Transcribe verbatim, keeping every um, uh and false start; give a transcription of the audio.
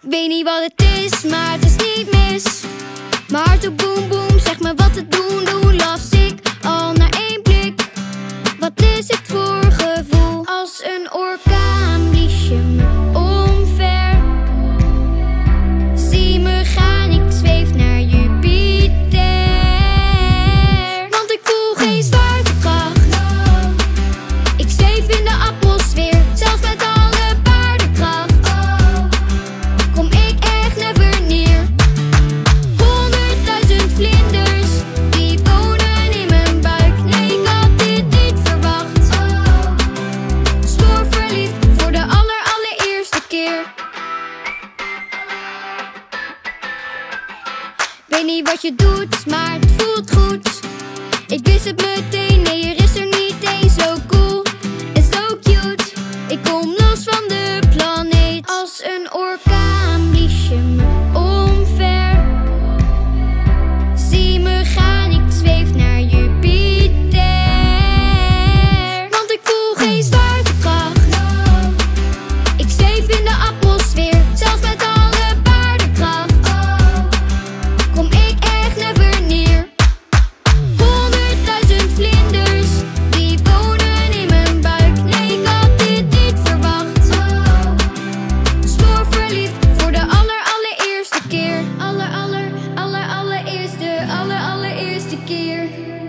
Weet niet wat het is, maar het is niet mis. Mijn hart doet boem boem, zeg me wat te doen, doen. Las ik al na één blik. Wat is het voor gevoel? Als een orkaan blies je me omver. Zie me gaan, ik zweef naar Jupiter. Want ik voel geen zwaartekracht. Ik zweef in de atmosfeer, zelfs met alle paardenkracht. Kom ik echt never neer. Honderdduizend vlinders die wonen in mijn buik. Nee, ik had dit niet verwacht. Stoer verliefd voor de aller allereerste keer. Weet niet wat je doet, maar het voelt goed. Ik wist het meteen, nee, er is er niet één zo cool en zo cute. Ik kom los van de planeet. Als een orkaan blies je me omver. Zie me gaan, ik zweef naar Jupiter. Want ik voel geen zwaartekracht. Ik zweef in de atmosfeer, zelfs met alle paardenkracht. Kom ik echt never neer. Honderdduizend vlinders die wonen in mijn buik. Nee, ik had dit niet verwacht. Stoer verliefd voor de aller allereerste keer. Aller aller aller allereerste aller allereerste keer.